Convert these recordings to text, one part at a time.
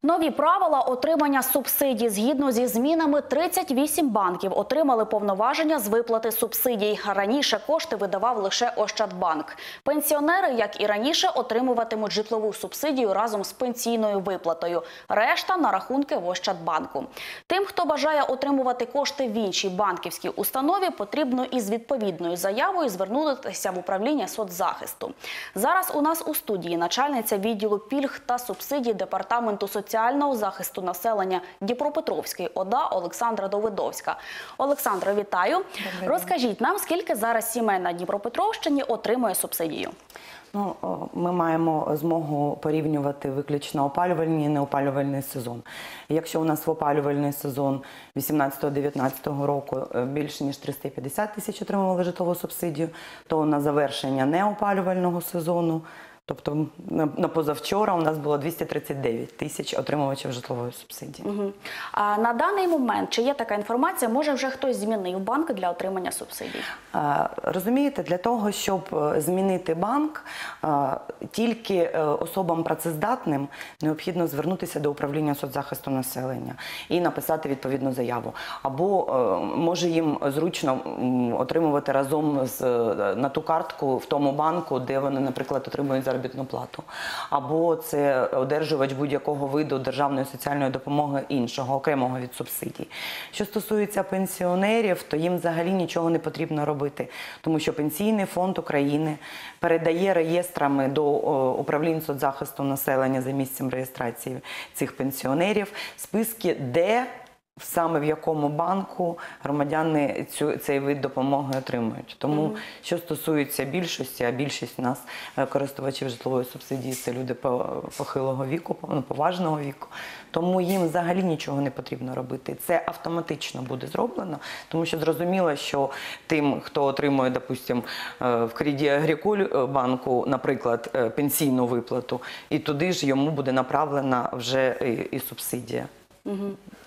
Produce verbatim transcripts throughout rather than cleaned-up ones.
Нові правила отримання субсидій. Згідно зі змінами, тридцять вісім банків отримали повноваження з виплати субсидій. Раніше кошти видавав лише Ощадбанк. Пенсіонери, як і раніше, отримуватимуть житлову субсидію разом з пенсійною виплатою. Решта – на рахунки в Ощадбанку. Тим, хто бажає отримувати кошти в іншій банківській установі, потрібно із відповідною заявою звернутися в управління соцзахисту. Зараз у нас у студії начальниця відділу пільг та субсидій Департаменту соціального захисту населення Дніпропетровської ОДА Олександра Довидовська. Олександра, вітаю. Розкажіть нам, скільки зараз сімей на Дніпропетровщині отримує субсидію? Ну, ми маємо змогу порівнювати виключно опалювальний і неопалювальний сезон. Якщо у нас в опалювальний сезон вісімнадцятого-дев'ятнадцятого року більше ніж триста п'ятдесят тисяч отримували житлову субсидію, то на завершення неопалювального сезону, тобто на позавчора, у нас було двісті тридцять дев'ять тисяч отримувачів житлової субсидії. Угу. А на даний момент, чи є така інформація, може вже хтось змінив банк для отримання субсидій? А, розумієте, для того, щоб змінити банк, а, тільки особам працездатним необхідно звернутися до управління соцзахисту населення і написати відповідну заяву. Або а, може їм зручно отримувати разом з, на ту картку в тому банку, де вони, наприклад, отримують заробітну плату. Або це одержувач будь-якого виду державної соціальної допомоги іншого, окремого від субсидій. Що стосується пенсіонерів, то їм взагалі нічого не потрібно робити, тому що Пенсійний фонд України передає реєстрами до управлінь соцзахисту населення за місцем реєстрації цих пенсіонерів списки, де саме в якому банку громадяни цю, цей вид допомоги отримують. Тому, mm-hmm. що стосується більшості, а більшість у нас користувачів житлової субсидії – це люди похилого віку, поважного віку, тому їм взагалі нічого не потрібно робити. Це автоматично буде зроблено, тому що зрозуміло, що тим, хто отримує, допустим, в Кредит Агриколь банку, наприклад, пенсійну виплату, і туди ж йому буде направлена вже і, і субсидія. Mm-hmm.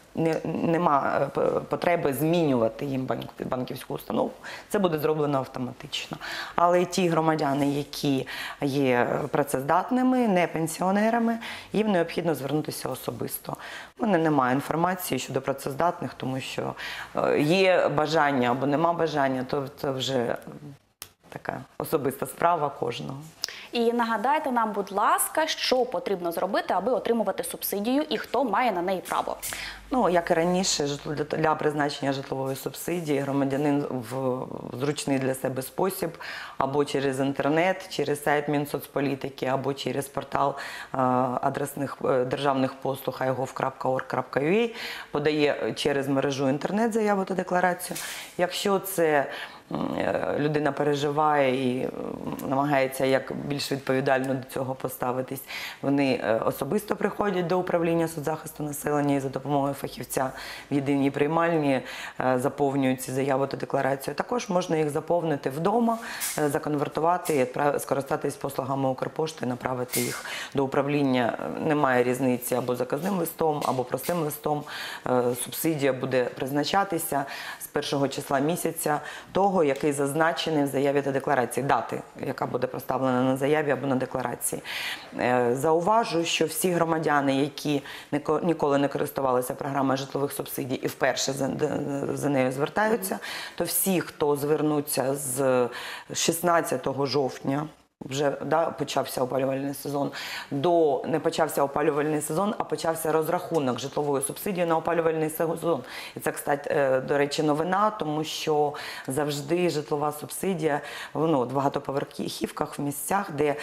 Нема потреби змінювати їм банківську установу. Це буде зроблено автоматично. Але ті громадяни, які є працездатними, не пенсіонерами, їм необхідно звернутися особисто. У мене немає інформації щодо працездатних, тому що є бажання або нема бажання, то це вже така особиста справа кожного. І нагадайте нам, будь ласка, що потрібно зробити, аби отримувати субсидію і хто має на неї право? Ну, як і раніше, для призначення житлової субсидії громадянин в зручний для себе спосіб або через інтернет, через сайт Мінсоцполітики, або через портал адресних державних послуг ай гов крапка орг крапка ю а подає через мережу інтернет заяву та декларацію. Якщо це людина переживає і намагається як більш відповідально до цього поставитись, вони особисто приходять до управління соцзахисту населення і за допомогою фахівця в єдиній приймальні заповнюють ці заяви та декларацію. Також можна їх заповнити вдома, законвертувати і скористатись послугами Укрпошти, направити їх до управління. Немає різниці або заказним листом, або простим листом. Субсидія буде призначатися з першого числа місяця того, який зазначений в заяві та декларації, дати, яка буде проставлена на заяві або на декларації. Зауважу, що всі громадяни, які ніколи не користувалися програмою житлових субсидій і вперше за, за нею звертаються, то всі, хто звернуться з шістнадцятого жовтня, вже да, почався опалювальний сезон, до не почався опалювальний сезон, а почався розрахунок житлової субсидії на опалювальний сезон. І це, кстати, до речі, новина, тому що завжди житлова субсидія ну, в багатоповерхівках, в місцях, де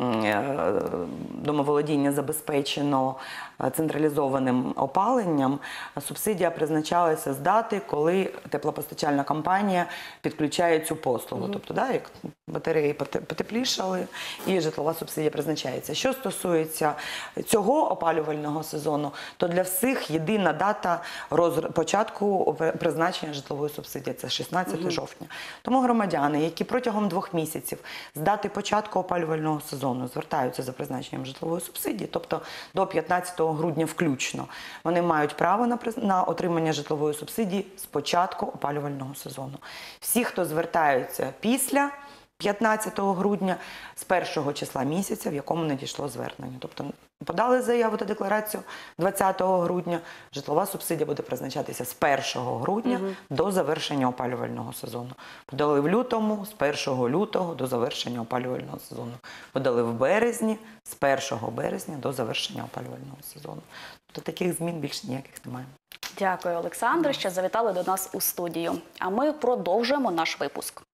домоволодіння забезпечено централізованим опаленням, субсидія призначалася з дати, коли теплопостачальна компанія підключає цю послугу. Mm-hmm. Тобто, да, як батареї потеплішали, і житлова субсидія призначається. Що стосується цього опалювального сезону, то для всіх єдина дата роз... початку призначення житлової субсидії – це шістнадцяте жовтня. Тому громадяни, які протягом двох місяців з дати початку опалювального сезону звертаються за призначенням житлової субсидії, тобто до п'ятнадцятого грудня включно, вони мають право на, приз... на отримання житлової субсидії з початку опалювального сезону. Всі, хто звертаються після п'ятнадцятого грудня з першого числа місяця, в якому надійшло звернення. Тобто подали заяву та декларацію двадцятого грудня, житлова субсидія буде призначатися з першого грудня Мгм. до завершення опалювального сезону. Подали в лютому, з першого лютого до завершення опалювального сезону. Подали в березні, з першого березня до завершення опалювального сезону. Тобто таких змін більше ніяких немає. Дякую, Олександр, що завітали до нас у студію. А ми продовжуємо наш випуск.